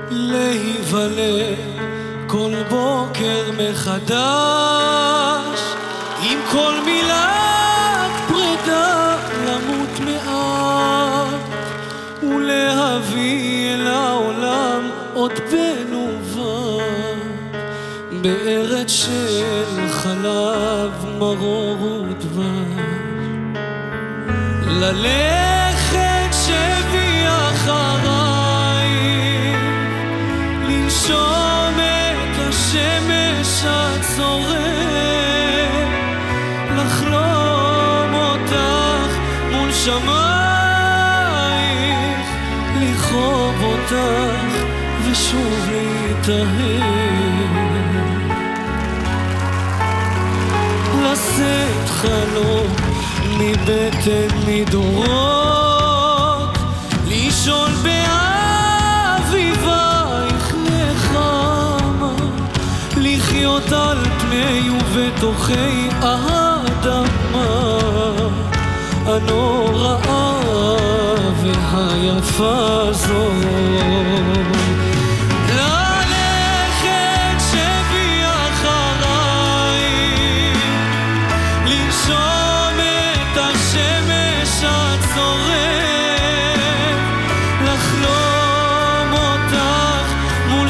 להיוולד כל בוקר מחדש, עם כל מילת פרידה למות מעט, ולהביא אל העולם עוד בן ובת, בארץ של חלב מרור ודבש. ללכת שבי אחריי, לנשום את השמש הצורר, לחלום אותך מול שמייך, לכאוב אותך ושוב להתאהב, לשאת חלום מבטן מדורות, לישון באביבייך נחמה, לחיות על פני ובתוכי האדמה הנוראה והיפה זאת. ללכת שבי אחריי, לנשום את השמש הצורר, לחלום אותך מול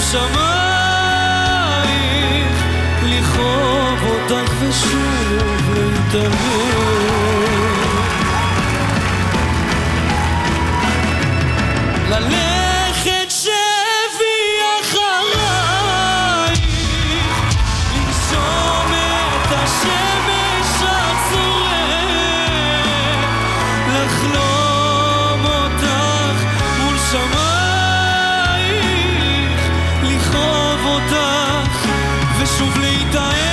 שמייך, לכאוב אותך ושוב להתאהב, ללכת שבי אחריי, לנשום את השמש הצורר, לחלום אותך מול שמייך, לכאוב אותך ושוב להתאהב.